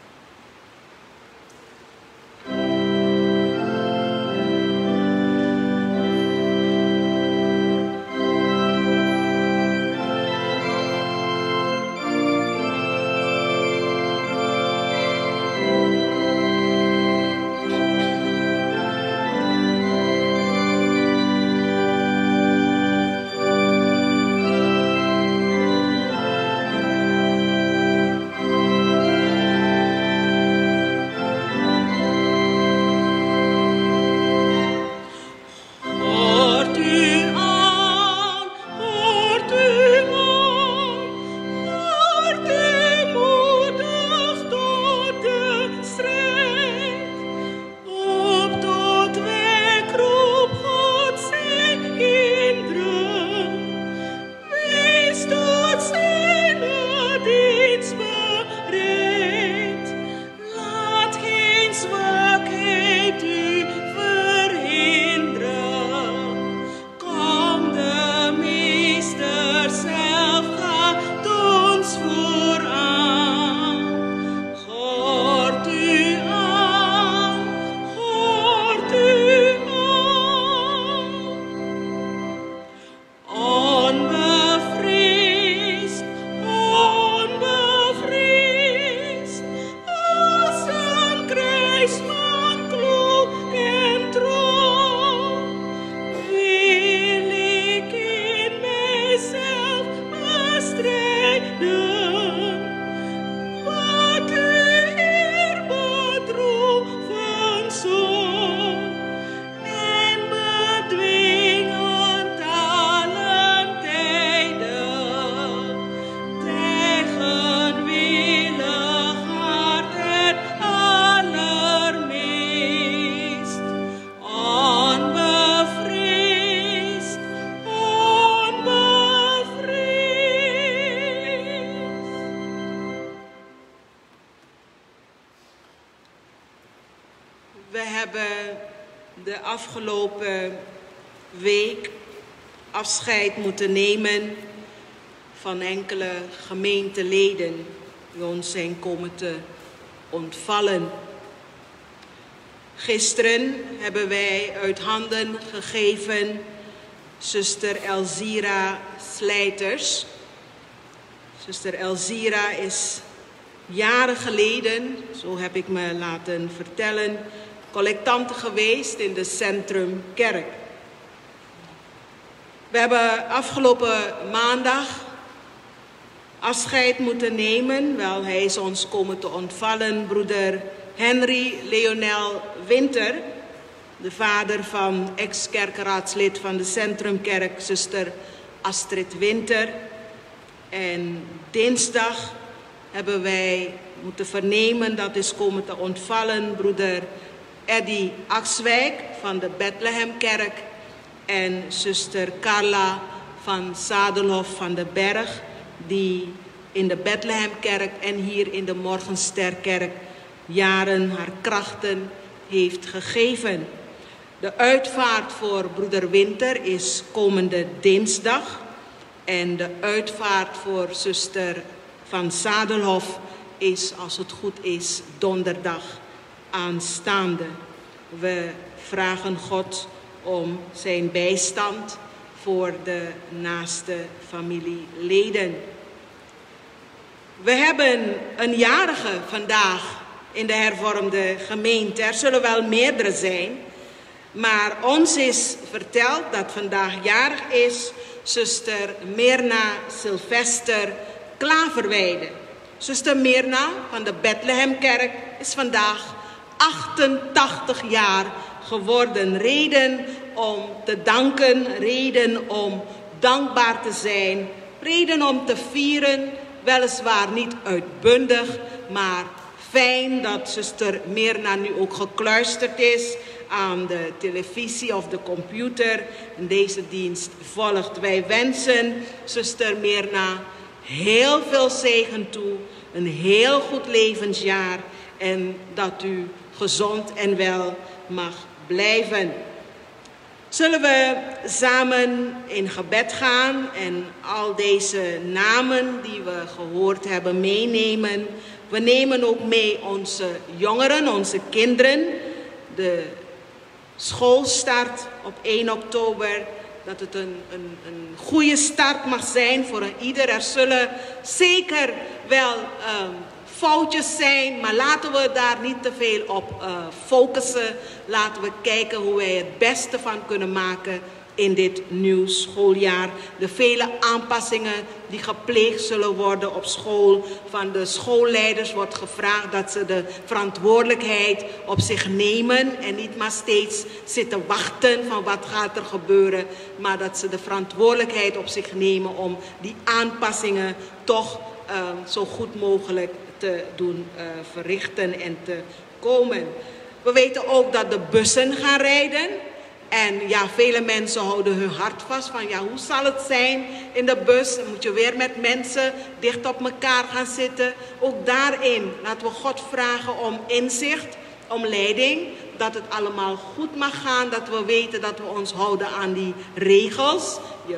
Afgelopen week afscheid moeten nemen van enkele gemeenteleden die ons zijn komen te ontvallen. Gisteren hebben wij uit handen gegeven zuster Elzira Slijters. Zuster Elzira is jaren geleden, zo heb ik me laten vertellen, collectante geweest in de Centrumkerk. We hebben afgelopen maandag afscheid moeten nemen. Wel, hij is ons komen te ontvallen, broeder Henry Leonel Winter, de vader van ex-kerkeraadslid van de Centrumkerk, zuster Astrid Winter. En dinsdag hebben wij moeten vernemen, dat is komen te ontvallen, broeder Eddy Axwijk van de Bethlehemkerk en zuster Carla van Zadelhof van de Berg, die in de Bethlehemkerk en hier in de Morgensterkerk jaren haar krachten heeft gegeven. De uitvaart voor broeder Winter is komende dinsdag en de uitvaart voor zuster van Zadelhof is, als het goed is, donderdag aanstaande. We vragen God om zijn bijstand voor de naaste familieleden. We hebben een jarige vandaag in de hervormde gemeente. Er zullen wel meerdere zijn, maar ons is verteld dat vandaag jarig is zuster Mirna Sylvester Klaverweide. Zuster Mirna van de Bethlehemkerk is vandaag 88 jaar geworden. Reden om te danken, reden om dankbaar te zijn, reden om te vieren, weliswaar niet uitbundig, maar fijn dat zuster Myrna nu ook gekluisterd is aan de televisie of de computer en deze dienst volgt. Wij wensen zuster Myrna heel veel zegen toe, een heel goed levensjaar en dat u gezond en wel mag blijven. Zullen we samen in gebed gaan en al deze namen die we gehoord hebben meenemen. We nemen ook mee onze jongeren, onze kinderen. De schoolstart op 1 oktober. Dat het een goede start mag zijn voor ieder. Er zullen zeker wel foutjes zijn, maar laten we daar niet te veel op focussen. Laten we kijken hoe wij het beste van kunnen maken in dit nieuw schooljaar. De vele aanpassingen die gepleegd zullen worden op school. Van de schoolleiders wordt gevraagd dat ze de verantwoordelijkheid op zich nemen. En niet maar steeds zitten wachten van wat gaat er gebeuren. Maar dat ze de verantwoordelijkheid op zich nemen om die aanpassingen toch zo goed mogelijk te doen verrichten en te komen. We weten ook dat de bussen gaan rijden. En ja, vele mensen houden hun hart vast van ja, hoe zal het zijn in de bus? Dan moet je weer met mensen dicht op elkaar gaan zitten. Ook daarin laten we God vragen om inzicht, om leiding. Dat het allemaal goed mag gaan. Dat we weten dat we ons houden aan die regels. Je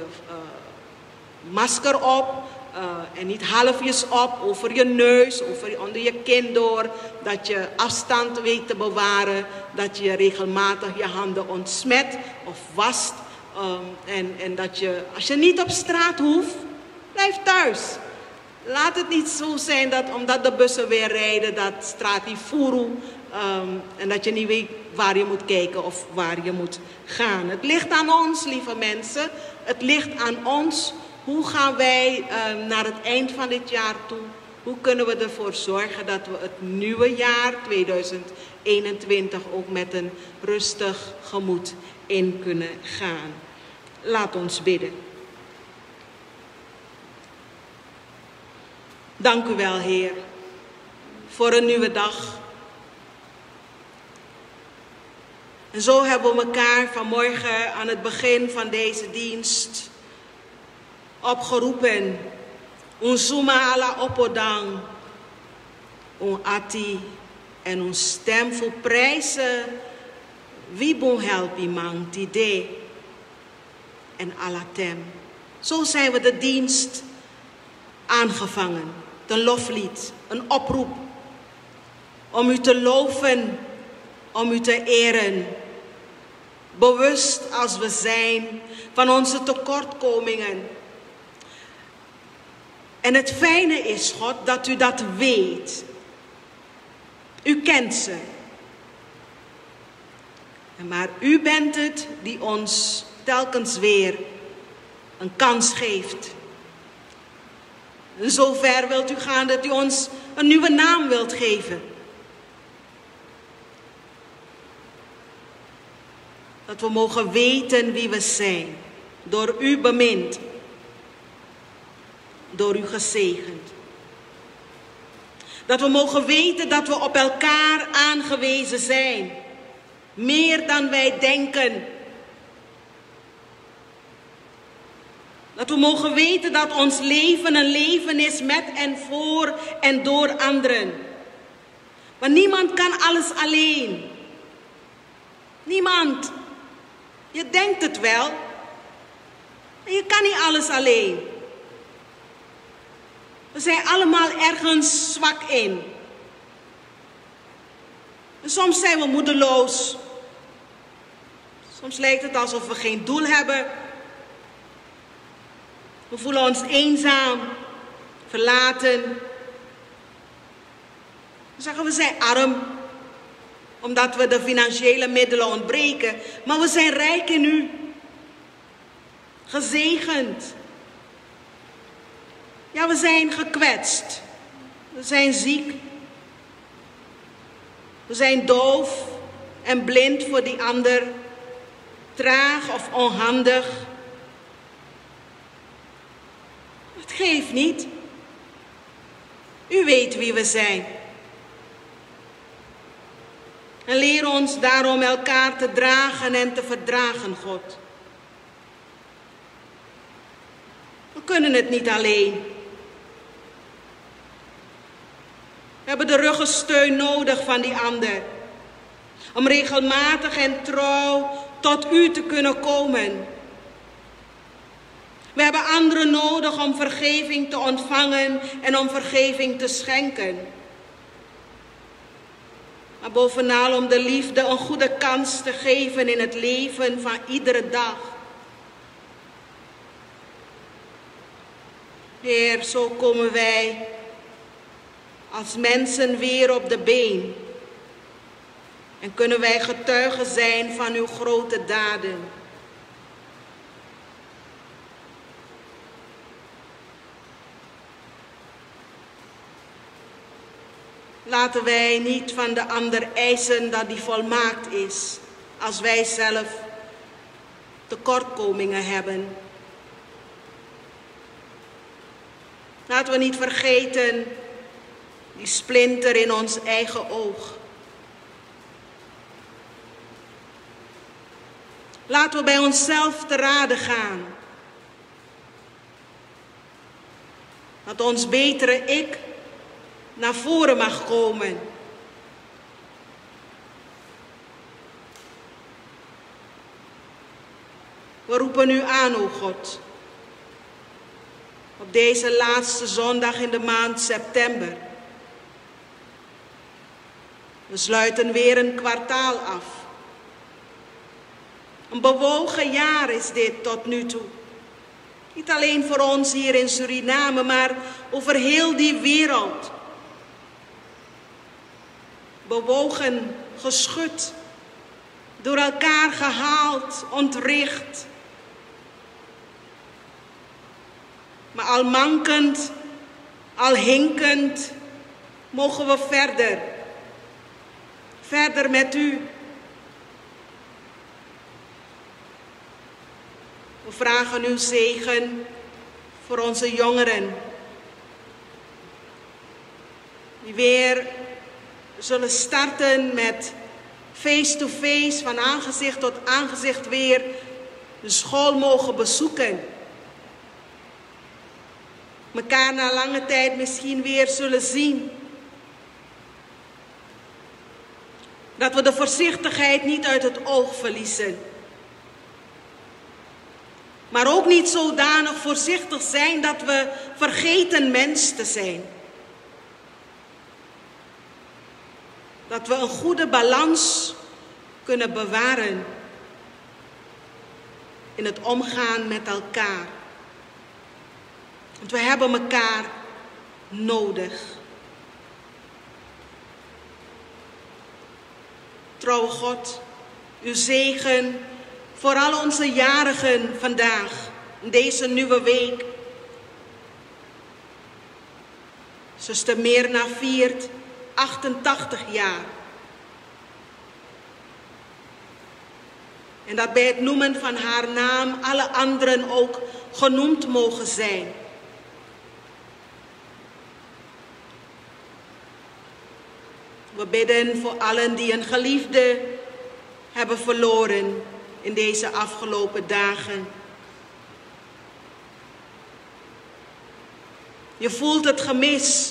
masker op. En niet halfjes op, over je neus, onder je kin door. Dat je afstand weet te bewaren. Dat je regelmatig je handen ontsmet of wast. En dat je, als je niet op straat hoeft, blijf thuis. Laat het niet zo zijn dat omdat de bussen weer rijden, dat straat die furu. En dat je niet weet waar je moet kijken of waar je moet gaan. Het ligt aan ons, lieve mensen. Het ligt aan ons. Hoe gaan wij naar het eind van dit jaar toe? Hoe kunnen we ervoor zorgen dat we het nieuwe jaar 2021 ook met een rustig gemoed in kunnen gaan? Laat ons bidden. Dank u wel, Heer, voor een nieuwe dag. En zo hebben we elkaar vanmorgen aan het begin van deze dienst opgeroepen. Unsuma ala opodang, un ati en ons stem voor prijzen. Wie bon helpi mang tide en alatem. Zo zijn we de dienst aangevangen. Een loflied, een oproep om u te loven, om u te eren. Bewust als we zijn van onze tekortkomingen. En het fijne is, God, dat u dat weet. U kent ze. Maar u bent het die ons telkens weer een kans geeft. En zover wilt u gaan dat u ons een nieuwe naam wilt geven. Dat we mogen weten wie we zijn. Door u bemind. Door u gezegend. Dat we mogen weten dat we op elkaar aangewezen zijn. Meer dan wij denken. Dat we mogen weten dat ons leven een leven is met en voor en door anderen. Maar niemand kan alles alleen. Niemand. Je denkt het wel. Maar je kan niet alles alleen. We zijn allemaal ergens zwak in. En soms zijn we moedeloos. Soms lijkt het alsof we geen doel hebben. We voelen ons eenzaam, verlaten. We zeggen we zijn arm, omdat we de financiële middelen ontbreken. Maar we zijn rijk in u. Gezegend. Ja, we zijn gekwetst. We zijn ziek. We zijn doof en blind voor die ander, traag of onhandig. Het geeft niet. U weet wie we zijn. En leer ons daarom elkaar te dragen en te verdragen, God. We kunnen het niet alleen. We hebben de ruggensteun nodig van die ander. Om regelmatig en trouw tot u te kunnen komen. We hebben anderen nodig om vergeving te ontvangen en om vergeving te schenken. Maar bovenal om de liefde een goede kans te geven in het leven van iedere dag. Heer, zo komen wij als mensen weer op de been. En kunnen wij getuigen zijn van uw grote daden. Laten wij niet van de ander eisen dat die volmaakt is, als wij zelf tekortkomingen hebben. Laten we niet vergeten die splinter in ons eigen oog. Laten we bij onszelf te raden gaan. Dat ons betere ik naar voren mag komen. We roepen u aan, o God. Op deze laatste zondag in de maand september. We sluiten weer een kwartaal af. Een bewogen jaar is dit tot nu toe. Niet alleen voor ons hier in Suriname, maar over heel die wereld. Bewogen, geschud, door elkaar gehaald, ontricht. Maar al mankend, al hinkend, mogen we verder. Verder met u. We vragen uw zegen voor onze jongeren. Die weer zullen starten met face-to-face, van aangezicht tot aangezicht weer de school mogen bezoeken. Mekaar na lange tijd misschien weer zullen zien. Dat we de voorzichtigheid niet uit het oog verliezen. Maar ook niet zodanig voorzichtig zijn dat we vergeten mens te zijn. Dat we een goede balans kunnen bewaren in het omgaan met elkaar. Want we hebben elkaar nodig. Trouwe God, uw zegen voor al onze jarigen vandaag, in deze nieuwe week. Zuster Mirna viert 88 jaar. En dat bij het noemen van haar naam alle anderen ook genoemd mogen zijn. We bidden voor allen die een geliefde hebben verloren in deze afgelopen dagen. Je voelt het gemis.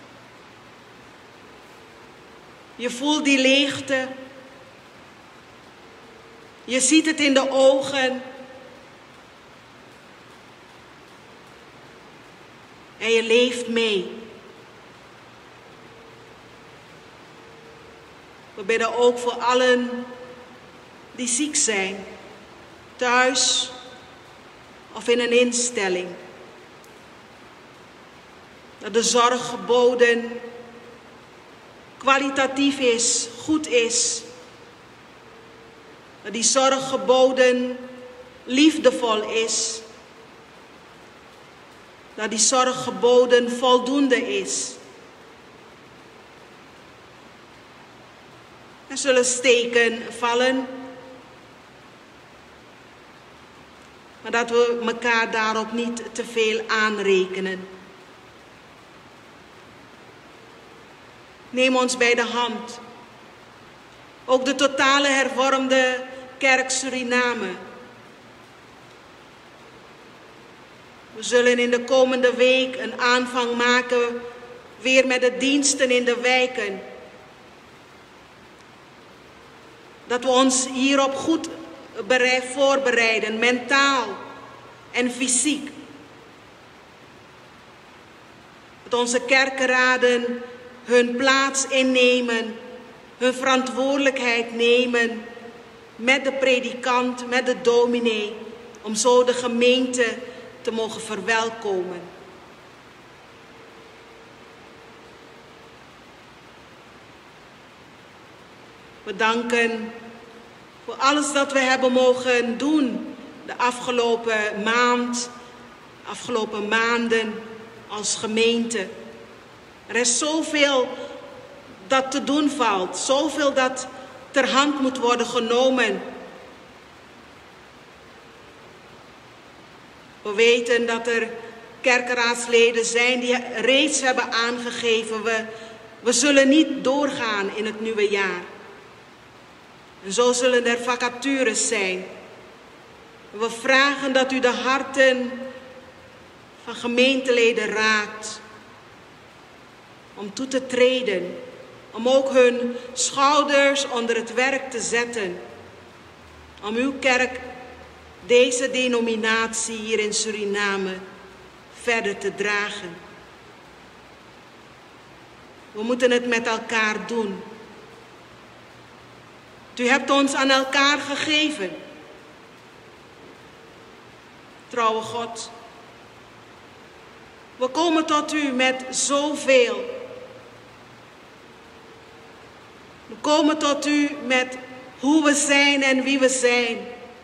Je voelt die leegte. Je ziet het in de ogen. En je leeft mee. We bidden ook voor allen die ziek zijn, thuis of in een instelling. Dat de zorg geboden kwalitatief is, goed is. Dat die zorg geboden liefdevol is. Dat die zorg geboden voldoende is. Er zullen steken vallen. Maar dat we elkaar daarop niet te veel aanrekenen. Neem ons bij de hand. Ook de totale hervormde kerk Suriname. We zullen in de komende week een aanvang maken weer met de diensten in de wijken. Dat we ons hierop goed voorbereiden, mentaal en fysiek. Dat onze kerkenraden hun plaats innemen, hun verantwoordelijkheid nemen met de predikant, met de dominee, om zo de gemeente te mogen verwelkomen. We danken voor alles dat we hebben mogen doen de afgelopen maanden als gemeente. Er is zoveel dat te doen valt, zoveel dat ter hand moet worden genomen. We weten dat er kerkenraadsleden zijn die reeds hebben aangegeven, we zullen niet doorgaan in het nieuwe jaar. En zo zullen er vacatures zijn. We vragen dat u de harten van gemeenteleden raakt om toe te treden, om ook hun schouders onder het werk te zetten, om uw kerk, deze denominatie hier in Suriname, verder te dragen. We moeten het met elkaar doen. U hebt ons aan elkaar gegeven. Trouwe God, we komen tot u met zoveel. We komen tot u met hoe we zijn en wie we zijn.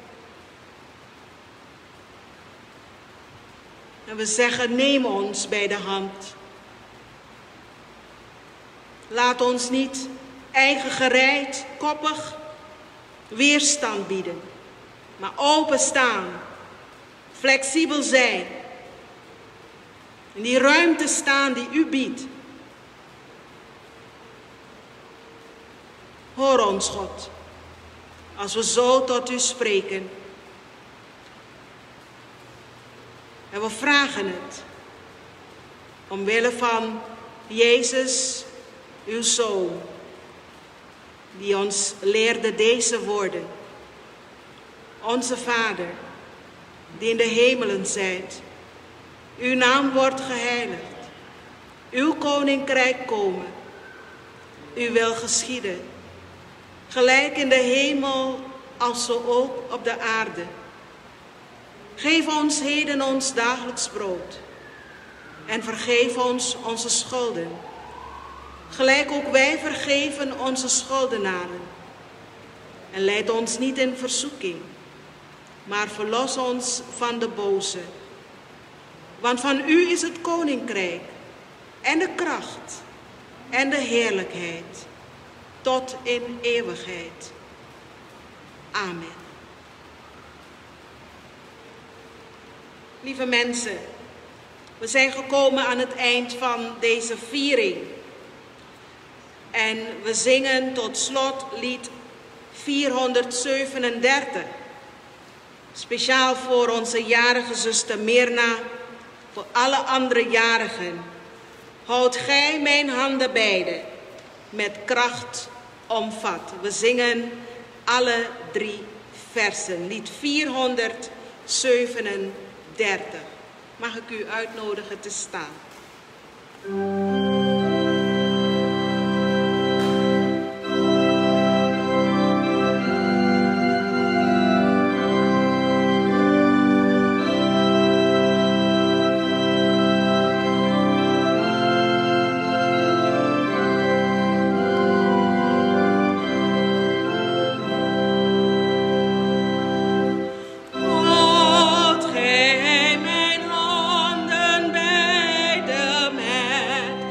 En we zeggen, neem ons bij de hand. Laat ons niet eigengereid, koppig, weerstand bieden, maar openstaan, flexibel zijn, in die ruimte staan die u biedt. Hoor ons, God, als we zo tot u spreken. En we vragen het, omwille van Jezus, uw Zoon, die ons leerde deze woorden. Onze Vader, die in de hemelen zijt, uw naam wordt geheiligd, uw koninkrijk komen, uw wil geschieden, gelijk in de hemel als zo ook op de aarde. Geef ons heden ons dagelijks brood en vergeef ons onze schulden, gelijk ook wij vergeven onze schuldenaren. En leid ons niet in verzoeking, maar verlos ons van de boze. Want van u is het koninkrijk en de kracht en de heerlijkheid tot in eeuwigheid. Amen. Lieve mensen, we zijn gekomen aan het eind van deze viering. En we zingen tot slot lied 437. Speciaal voor onze jarige zuster Mirna, voor alle andere jarigen. Houd gij mijn handen beide, met kracht omvat. We zingen alle 3 versen. Lied 437. Mag ik u uitnodigen te staan. Houd gij mijn handen beide met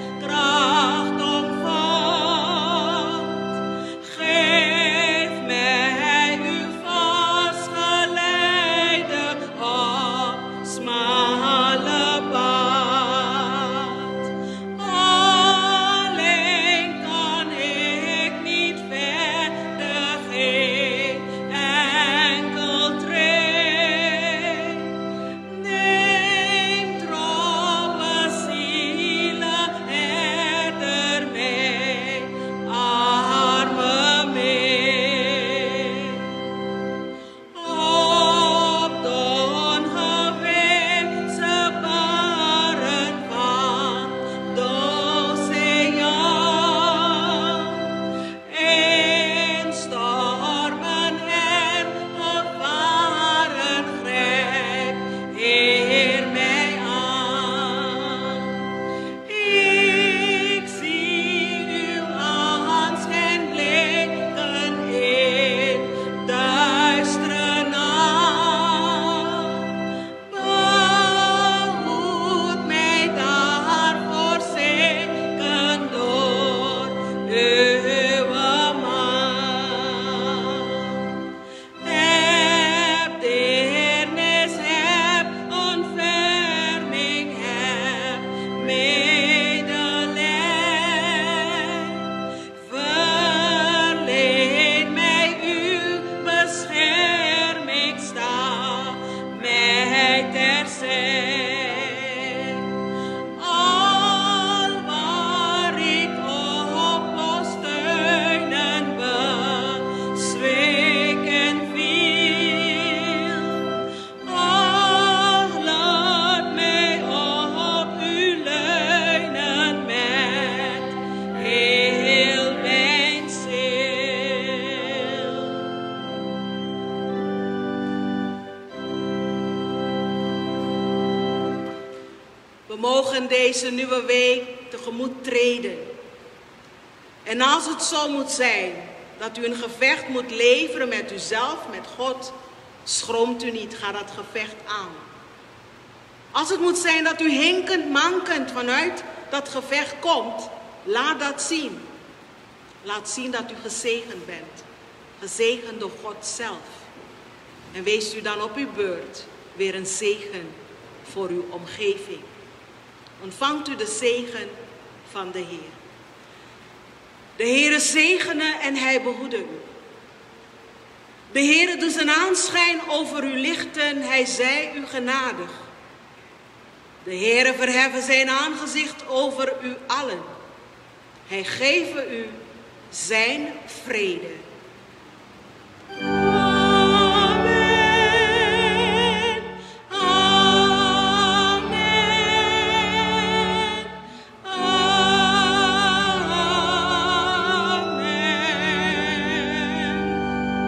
mogen deze nieuwe week tegemoet treden. En als het zo moet zijn dat u een gevecht moet leveren met uzelf, met God, schroomt u niet, ga dat gevecht aan. Als het moet zijn dat u hinkend, mankend vanuit dat gevecht komt, laat dat zien. Laat zien dat u gezegend bent. Gezegend door God zelf. En wees u dan op uw beurt weer een zegen voor uw omgeving. Ontvangt u de zegen van de Heer. De Heere zegene en hij behoede u. De Heere doet zijn aanschijn over u lichten, hij zij u genadig. De Heere verheffen zijn aangezicht over u allen. Hij geeft u zijn vrede.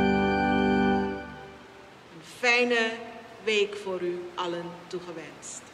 Fijne week voor u allen toegewenst.